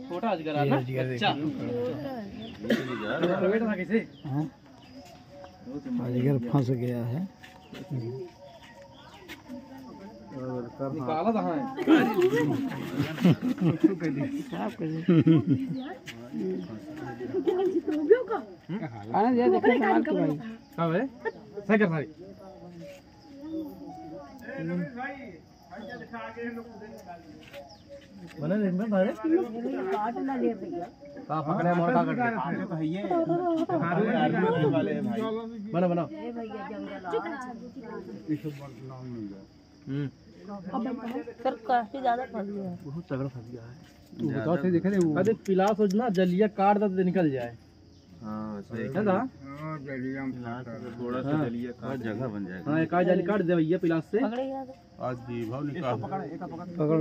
छोटा अजगर है ना बच्चा। अजगर फंस गया है। निकाला कहाँ है? कब है? सही कर भाई। बना ले में भाई। काट ना ले भैया। का पकड़े मोर का काट दे। तो है ये। वाले भाई। बना बना। ए भैया जंगल सर काफी ज्यादा फंस गया है। बहुत तगड़ा फंस गया है। बताओ सही देखे रे वो। अरे पिलास हो ना जलिया काट दे तो निकल जाए। हां सही है ना। हां जलिया थोड़ा सा जलिया काट जगह बन जाएगा। हां एक जाली काट दे भैया पिलास से। पकड़ेगा आज भी भाव निकाल। पकड़ एक पकड़।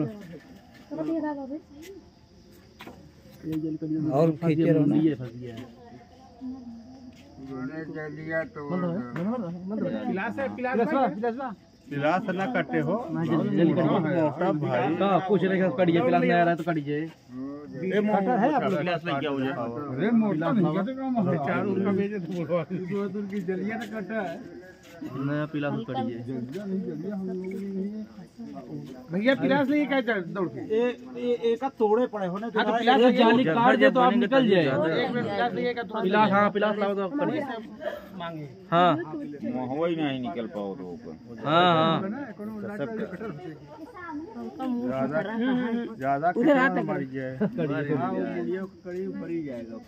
ये जली कर और खींचे रहो ना। ये फंस गया है। जलिया तो पिलास है पिलास ना कटे हो जल्दी मोटा भाई का कुछ नहीं कटिए पिलास नहीं आ रहा है तो कटिए। ये मोटा है आप लोग पिलास लेके आओ। अरे मोटा नहीं तो चार उनका भेजे तो बोलवा दो दूर की जलिया ना कटा है नया पिलास कटिए। भैया पिलास नहीं क्या दौड़ के एक का तोड़े पड़े हो ना तो पिलास जाली काट दे तो आप निकल जाए। पिलास हां पिलास लाओ तो कटिए मांगे। हां हो ही नहीं निकल पाओ तो ऊपर। हां ज्यादा मर जाए कड़ी मरी जाएगा।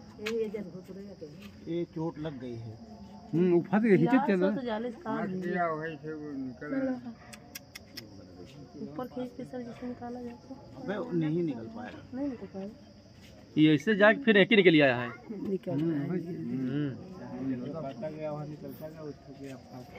ये चोट लग गई है। फंस गई खींच चल ऊपर खींच के सर जैसे निकाला जाता है नहीं निकल पाएगा। नहीं निकल पाएगा ये ऐसे जाके फिर एक ही निकल आया है। निकल निकलता गया वहां निकलता गया उसको क्या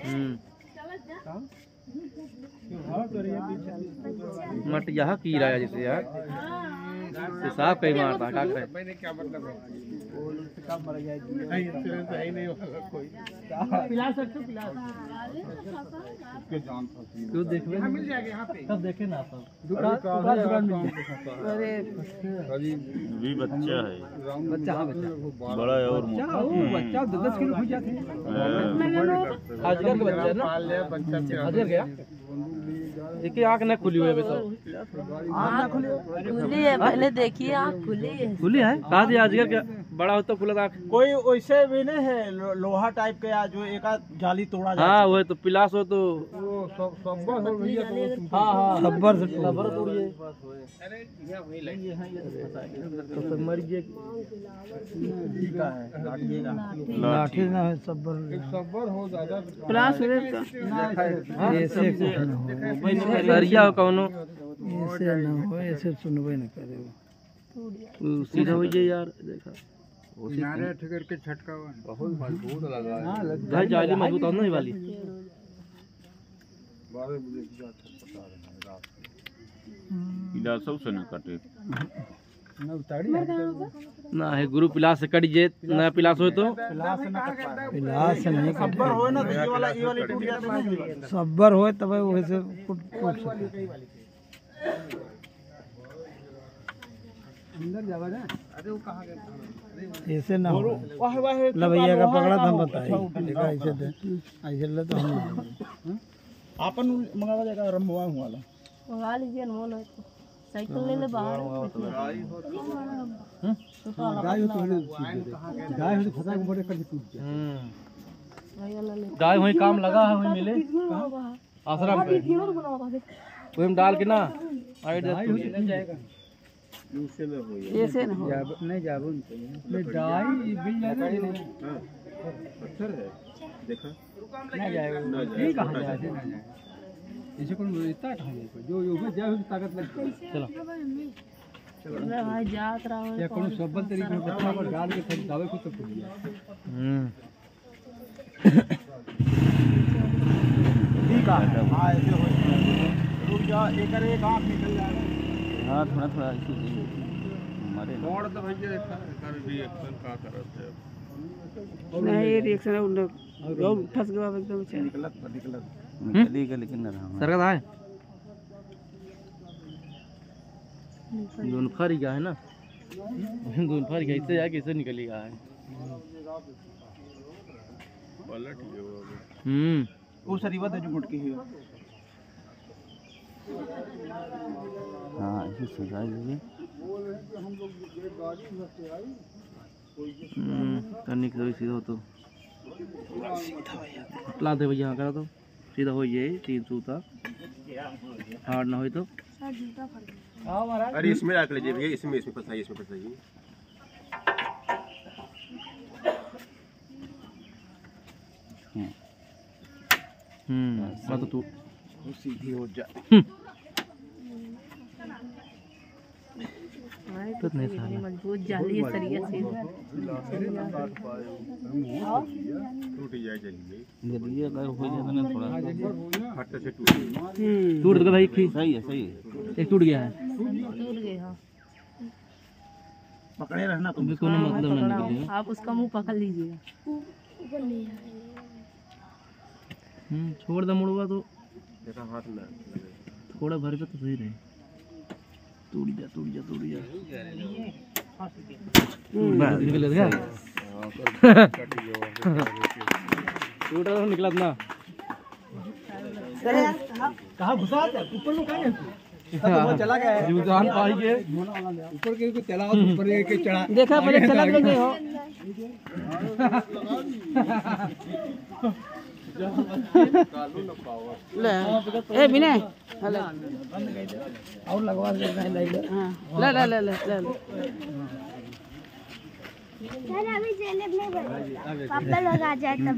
मट यहाँ की रहा है जैसे यार साफ कहीं मारता क्या करे। मैंने क्या मतलब है कब मर गया नहीं नहीं होगा कोई पिला सकते हो पिला उसके जान फंसी क्यों देख ले मिल जाएगा यहाँ पे कब देखे ना सब दुकान में। अरे भी बच्चा है बच्चा बड़ा है और बच्चा 10 किलो हो जाते हैं। आजकल के बच्चे ना अजगर गया देखिए आँख न खुली हुई है तो आँख खुली है पहले देखिए आँख खुली है कहा दिया अजगर क्या बड़ा होता खुला था कोई वैसे भी नहीं है लोहा टाइप के जो एक जाली तोड़ा जाए। हाँ वो तो पिलास हो तो सब्बर हो भैया। हाँ हाँ सब्बर से सब्बर तोड़िए तो मर गए लाठी ना है सब्बर सब्बर हो ज्यादा पिलास सरिया हो कौनो ऐसे ना हो ऐसे सुनबे न करे सीधा हो जाए यार। देखा किनारे ठिकर के छटका बहुत मजबूत लगा है भाई जाली मजबूत होने वाली 12 बजे की बात पता है रात पिलासों से ना कटे ना उतारी ना है गुरु पिलास से कट जे ना पिलास हो तो पिलास से नहीं सब्बर हो ना ये वाली टूट जाता है सब्बर हो तब वैसे टूट अंदर जावा ना। अरे वो कहां गया ऐसे ना हो लभैया का पकड़ा था बताइए ऐसे ले तो हम आपन मंगावा जाएगा रमवा वाला मंगा लीजिए न बोलो साइकिल ले ले बाहर गाय हो तो फसा के बड़े कर टूट जाए। गाय वही काम लगा है वही मिले आश्रम पे वही में डाल के ना आइड जाएगा ऐसे ना हो नहीं जाबो नहीं डाई बिल पत्थर है देखा ना जाएगा ये कहां जाए ना जाए इसे कौन इतना ठाने को जो यो जाए ताकत लग चलो चलो भाई जात रहा है कौन शब्द तरीके में पत्थर पर डाल के फिर दावे को तो फूट गया। ठीक है हां ऐसे हो रुक जा एक आंख निकल जाएगा। हां थोड़ा ऐसे हमारे मोड़ तो भैया देखा कर रिएक्शन का करत है नहीं ये रिएक्शन है जो फंस गया एकदम से निकलत निकलेगा लेकिन ना सरकत है दोनों फर गया है ना दून फर कैसे जाके कैसे निकलेगा है। वो सरीवा था जो मुटकी है। हाँ ऐसे सजा दीजिए। करने की थोड़ी सीधा हो तो ला दे भैया करा तो सीधा हो जाए 3 सूता हार्ड ना हो तो। अरे इसमें रख लीजिए भैया, इसमें फंसाइए, इसमें फंसाइए। तो तू सीधी हो जा। तो नहीं साला मजबूत जाली है सरिया से टूट जाए जल्दी। जल्दी अगर हो जाए ना थोड़ा फट से टूट टूट गया भाई। सही है एक टूट गया है। टूट गए। हाँ पकड़े रहना तुम। तुम्हें कोनो मतलब नहीं निकलेगा। आप उसका मुंह पकड़ लीजिएगा। छोड़ दे मुड़वा तो देखा हाथ में थोड़ा भर के तो सही रहे। टूट जा निकल गया। टूटा तो निकला ना। कहाँ घुसा ऊपर में कहाँ तो चला गया है। जुजान पाई के ऊपर के चला ऊपर के चढ़ा देखा पहले चला लेंगे हो। ले ए विनय और लगवा दे। ले ले ले ले ले अभी जेल में पापा लोग आ जाए तब